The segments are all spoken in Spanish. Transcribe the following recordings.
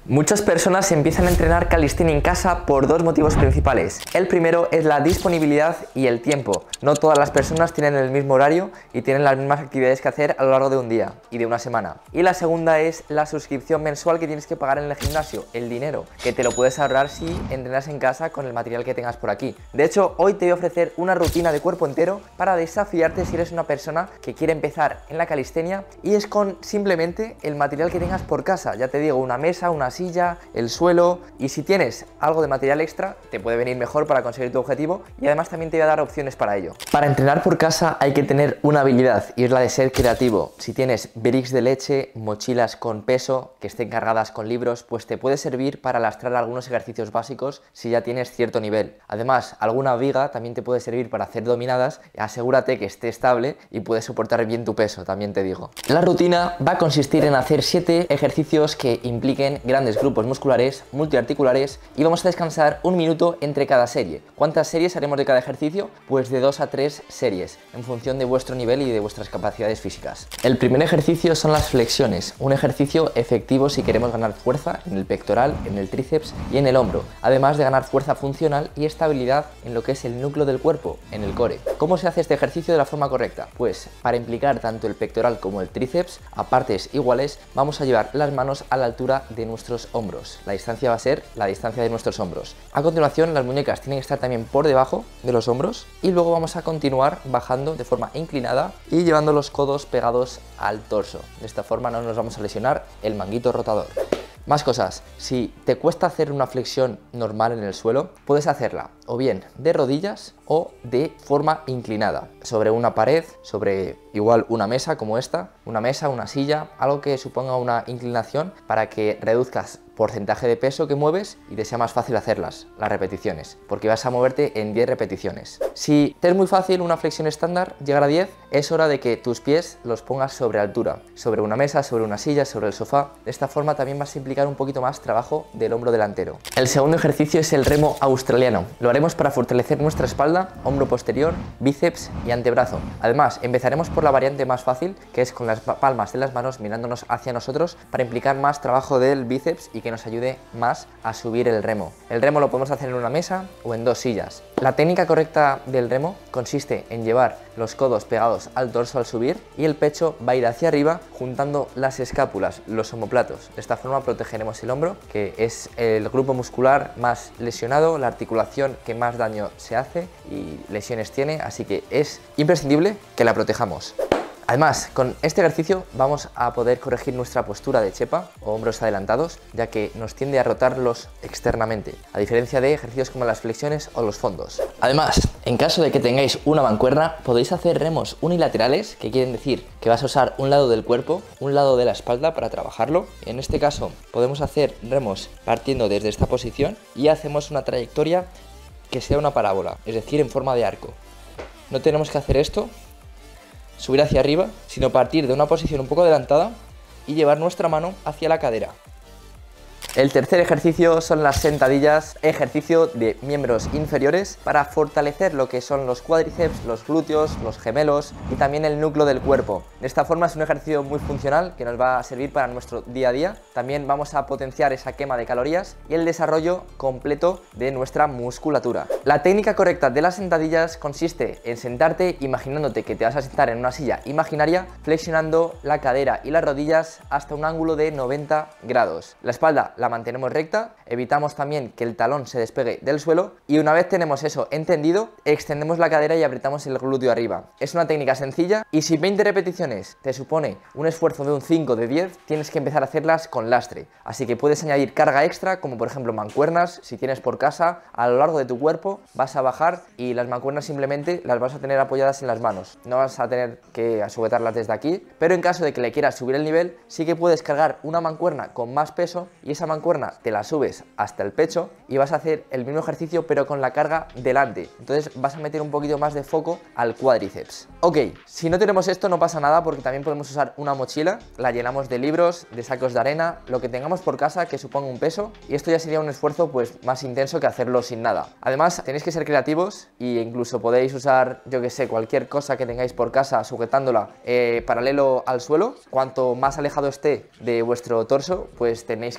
Muchas personas empiezan a entrenar calistenia en casa por dos motivos principales. El primero es la disponibilidad y el tiempo. No todas las personas tienen el mismo horario y tienen las mismas actividades que hacer a lo largo de un día y de una semana. Y la segunda es la suscripción mensual que tienes que pagar en el gimnasio, el dinero, que te lo puedes ahorrar si entrenas en casa con el material que tengas por aquí. De hecho, hoy te voy a ofrecer una rutina de cuerpo entero para desafiarte si eres una persona que quiere empezar en la calistenia, y es con simplemente el material que tengas por casa. Ya te digo, una mesa, una silla, el suelo, y si tienes algo de material extra te puede venir mejor para conseguir tu objetivo, y además también te voy a dar opciones para ello. Para entrenar por casa hay que tener una habilidad, y es la de ser creativo. Si tienes bricks de leche, mochilas con peso que estén cargadas con libros, pues te puede servir para lastrar algunos ejercicios básicos si ya tienes cierto nivel. Además, alguna viga también te puede servir para hacer dominadas. Asegúrate que esté estable y puedes soportar bien tu peso, también te digo. La rutina va a consistir en hacer 7 ejercicios que impliquen grandes grupos musculares, multiarticulares, y vamos a descansar 1 minuto entre cada serie. ¿Cuántas series haremos de cada ejercicio? Pues de 2 a 3 series, en función de vuestro nivel y de vuestras capacidades físicas. El primer ejercicio son las flexiones, un ejercicio efectivo si queremos ganar fuerza en el pectoral, en el tríceps y en el hombro, además de ganar fuerza funcional y estabilidad en lo que es el núcleo del cuerpo, en el core. ¿Cómo se hace este ejercicio de la forma correcta? Pues para implicar tanto el pectoral como el tríceps a partes iguales, vamos a llevar las manos a la altura de nuestros hombros. La distancia va a ser la distancia de nuestros hombros. A continuación, las muñecas tienen que estar también por debajo de los hombros, y luego vamos a continuar bajando de forma inclinada y llevando los codos pegados al torso. De esta forma no nos vamos a lesionar el manguito rotador. Más cosas: si te cuesta hacer una flexión normal en el suelo, puedes hacerla o bien de rodillas o de forma inclinada, sobre una pared, sobre igual una mesa como esta, una mesa, una silla, algo que suponga una inclinación para que reduzcas porcentaje de peso que mueves y te sea más fácil hacerlas, las repeticiones, porque vas a moverte en 10 repeticiones. Si te es muy fácil una flexión estándar, llegar a 10, es hora de que tus pies los pongas sobre altura, sobre una mesa, sobre una silla, sobre el sofá. De esta forma también vas a implicar un poquito más trabajo del hombro delantero. El segundo ejercicio es el remo australiano. Lo haremos para fortalecer nuestra espalda, hombro posterior, bíceps y antebrazo. Además, empezaremos por la variante más fácil, que es con las palmas de las manos mirándonos hacia nosotros, para implicar más trabajo del bíceps y que nos ayude más a subir el remo. El remo lo podemos hacer en una mesa o en 2 sillas. La técnica correcta del remo consiste en llevar los codos pegados al torso al subir, y el pecho va a ir hacia arriba juntando las escápulas, los omóplatos. De esta forma protegeremos el hombro, que es el grupo muscular más lesionado, la articulación que más daño se hace y lesiones tiene, así que es imprescindible que la protejamos. Además, con este ejercicio vamos a poder corregir nuestra postura de chepa o hombros adelantados, ya que nos tiende a rotarlos externamente, a diferencia de ejercicios como las flexiones o los fondos. Además, en caso de que tengáis una mancuerna, podéis hacer remos unilaterales, que quieren decir que vas a usar un lado del cuerpo, un lado de la espalda para trabajarlo. En este caso, podemos hacer remos partiendo desde esta posición y hacemos una trayectoria que sea una parábola, es decir, en forma de arco. No tenemos que hacer esto, subir hacia arriba, sino partir de una posición un poco adelantada y llevar nuestra mano hacia la cadera. El tercer ejercicio son las sentadillas, ejercicio de miembros inferiores para fortalecer lo que son los cuádriceps, los glúteos, los gemelos y también el núcleo del cuerpo. De esta forma es un ejercicio muy funcional que nos va a servir para nuestro día a día. También vamos a potenciar esa quema de calorías y el desarrollo completo de nuestra musculatura. La técnica correcta de las sentadillas consiste en sentarte imaginándote que te vas a sentar en una silla imaginaria, flexionando la cadera y las rodillas hasta un ángulo de 90 grados. La espalda la mantenemos recta, evitamos también que el talón se despegue del suelo, y una vez tenemos eso entendido, extendemos la cadera y apretamos el glúteo arriba. Es una técnica sencilla, y si 20 repeticiones te supone un esfuerzo de un 5 de 10, tienes que empezar a hacerlas con lastre. Así que puedes añadir carga extra, como por ejemplo mancuernas. Si tienes por casa, a lo largo de tu cuerpo vas a bajar, y las mancuernas simplemente las vas a tener apoyadas en las manos. No vas a tener que sujetarlas desde aquí, pero en caso de que le quieras subir el nivel, sí que puedes cargar una mancuerna con más peso, y esa mancuerna te la subes hasta el pecho y vas a hacer el mismo ejercicio pero con la carga delante. Entonces vas a meter un poquito más de foco al cuádriceps. Ok, si no tenemos esto no pasa nada, porque también podemos usar una mochila, la llenamos de libros, de sacos de arena, lo que tengamos por casa que suponga un peso, y esto ya sería un esfuerzo pues más intenso que hacerlo sin nada. Además tenéis que ser creativos, e incluso podéis usar, yo que sé, cualquier cosa que tengáis por casa sujetándola paralelo al suelo. Cuanto más alejado esté de vuestro torso, pues tenéis que tener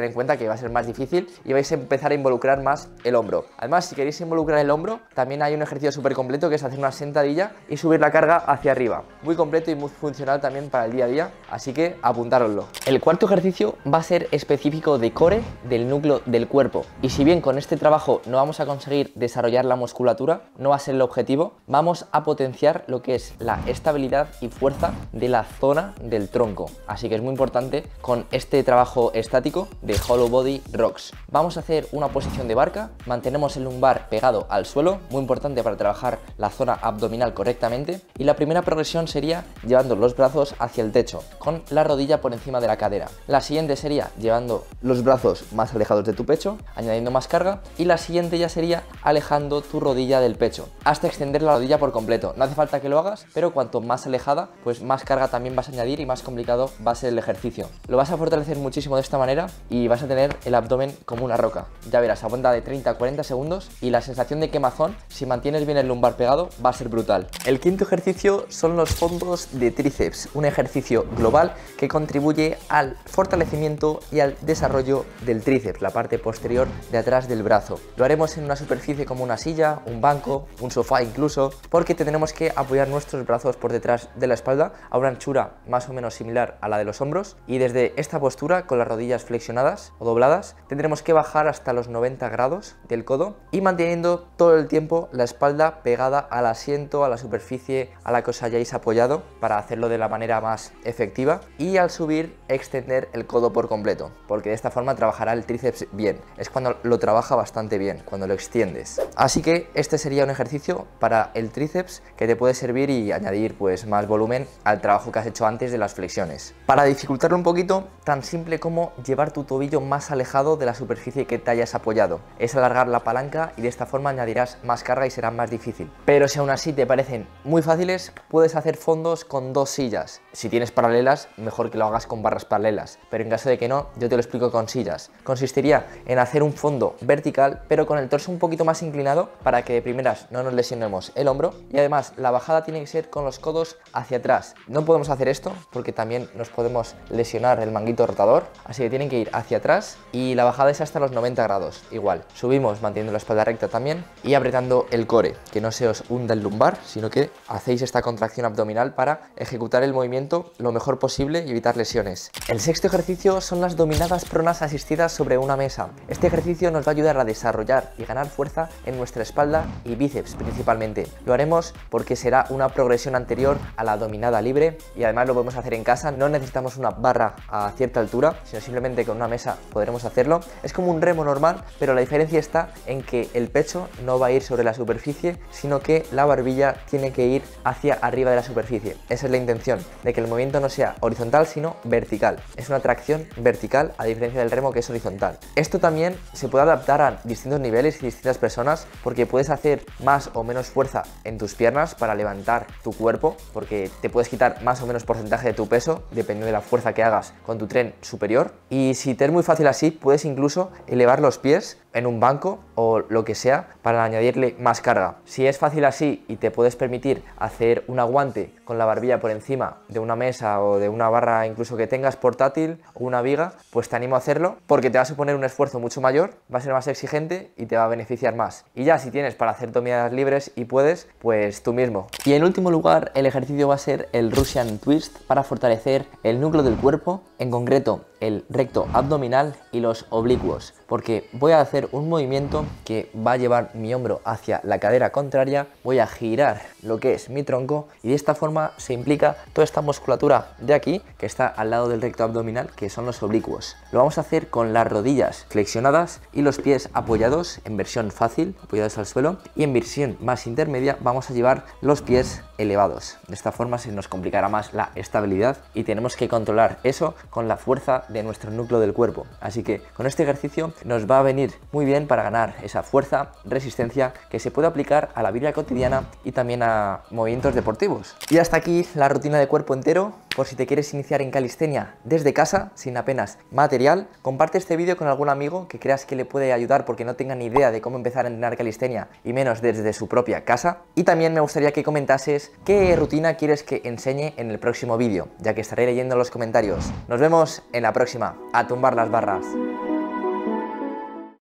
en cuenta que va a ser más difícil y vais a empezar a involucrar más el hombro. Además, si queréis involucrar el hombro, también hay un ejercicio súper completo que es hacer una sentadilla y subir la carga hacia arriba. Muy completo y muy funcional también para el día a día, así que apuntároslo. El cuarto ejercicio va a ser específico de core, del núcleo del cuerpo. Y si bien con este trabajo no vamos a conseguir desarrollar la musculatura, no va a ser el objetivo, vamos a potenciar lo que es la estabilidad y fuerza de la zona del tronco. Así que es muy importante con este trabajo estático de Hollow Body Rocks. Vamos a hacer una posición de barca, mantenemos el lumbar pegado al suelo, muy importante para trabajar la zona abdominal correctamente, y la primera progresión sería llevando los brazos hacia el techo, con la rodilla por encima de la cadera. La siguiente sería llevando los brazos más alejados de tu pecho, añadiendo más carga, y la siguiente ya sería alejando tu rodilla del pecho, hasta extender la rodilla por completo. No hace falta que lo hagas, pero cuanto más alejada, pues más carga también vas a añadir y más complicado va a ser el ejercicio. Lo vas a fortalecer muchísimo de esta manera y vas a tener el abdomen como una roca. Ya verás, aguanta de 30 a 40 segundos y la sensación de quemazón, si mantienes bien el lumbar pegado, va a ser brutal. El quinto ejercicio son los fondos de tríceps, un ejercicio global que contribuye al fortalecimiento y al desarrollo del tríceps, la parte posterior de atrás del brazo. Lo haremos en una superficie como una silla, un banco, un sofá incluso, porque tendremos que apoyar nuestros brazos por detrás de la espalda a una anchura más o menos similar a la de los hombros, y desde esta postura, con las rodillas flexionadas o dobladas, tendremos que bajar hasta los 90 grados del codo y manteniendo todo el tiempo la espalda pegada al asiento, a la superficie a la que os hayáis apoyado, para hacerlo de la manera más efectiva, y al subir extender el codo por completo, porque de esta forma trabajará el tríceps bien. Es cuando lo trabaja bastante bien, cuando lo extiendes. Así que este sería un ejercicio para el tríceps que te puede servir y añadir pues más volumen al trabajo que has hecho antes de las flexiones. Para dificultarlo un poquito, tan simple como llevar tu tobillo más alejado de la superficie que te hayas apoyado. Es alargar la palanca y de esta forma añadirás más carga y será más difícil. Pero si aún así te parecen muy fáciles, puedes hacer fondos con 2 sillas. Si tienes paralelas, mejor que lo hagas con barras paralelas, pero en caso de que no, yo te lo explico con sillas. Consistiría en hacer un fondo vertical, pero con el torso un poquito más inclinado para que de primeras no nos lesionemos el hombro, y además la bajada tiene que ser con los codos hacia atrás. No podemos hacer esto porque también nos podemos lesionar el manguito rotador, así que tienen que ir hacia atrás y la bajada es hasta los 90 grados. Igual, subimos manteniendo la espalda recta también y apretando el core, que no se os hunda el lumbar, sino que hacéis esta contracción abdominal para ejecutar el movimiento lo mejor posible y evitar lesiones. El sexto ejercicio son las dominadas pronas asistidas sobre una mesa. Este ejercicio nos va a ayudar a desarrollar y ganar fuerza en nuestra espalda y bíceps principalmente. Lo haremos porque será una progresión anterior a la dominada libre y además lo podemos hacer en casa. No necesitamos una barra a cierta altura, sino simplemente con una mesa podremos hacerlo. Es como un remo normal, pero la diferencia está en que el pecho no va a ir sobre la superficie, sino que la barbilla tiene que ir hacia arriba de la superficie. Esa es la intención, de que el movimiento no sea horizontal sino vertical. Es una tracción vertical a diferencia del remo, que es horizontal. Esto también se puede adaptar a distintos niveles y distintas personas, porque puedes hacer más o menos fuerza en tus piernas para levantar tu cuerpo, porque te puedes quitar más o menos porcentaje de tu peso dependiendo de la fuerza que hagas con tu tren superior. Y si te es muy fácil así, puedes incluso elevar los pies en un banco o lo que sea para añadirle más carga. Si es fácil así y te puedes permitir hacer un aguante con la barbilla por encima de una mesa o de una barra incluso que tengas portátil o una viga, pues te animo a hacerlo, porque te va a suponer un esfuerzo mucho mayor, va a ser más exigente y te va a beneficiar más. Y ya si tienes para hacer dominadas libres y puedes, pues tú mismo. Y en último lugar, el ejercicio va a ser el Russian Twist para fortalecer el núcleo del cuerpo, en concreto el recto abdominal y los oblicuos, porque voy a hacer un movimiento que va a llevar mi hombro hacia la cadera contraria, voy a girar lo que es mi tronco y de esta forma se implica toda esta musculatura de aquí que está al lado del recto abdominal, que son los oblicuos. Lo vamos a hacer con las rodillas flexionadas y los pies apoyados en versión fácil, apoyados al suelo, y en versión más intermedia vamos a llevar los pies elevados. De esta forma se nos complicará más la estabilidad y tenemos que controlar eso con la fuerza de nuestro núcleo del cuerpo. Así que con este ejercicio nos va a venir muy bien para ganar esa fuerza, resistencia que se puede aplicar a la vida cotidiana y también a movimientos deportivos. Y hasta aquí la rutina de cuerpo entero. Por si te quieres iniciar en calistenia desde casa, sin apenas material, comparte este vídeo con algún amigo que creas que le puede ayudar porque no tenga ni idea de cómo empezar a entrenar calistenia y menos desde su propia casa. Y también me gustaría que comentases qué rutina quieres que enseñe en el próximo vídeo, ya que estaré leyendo los comentarios. Nos vemos en la próxima. A tumbar las barras.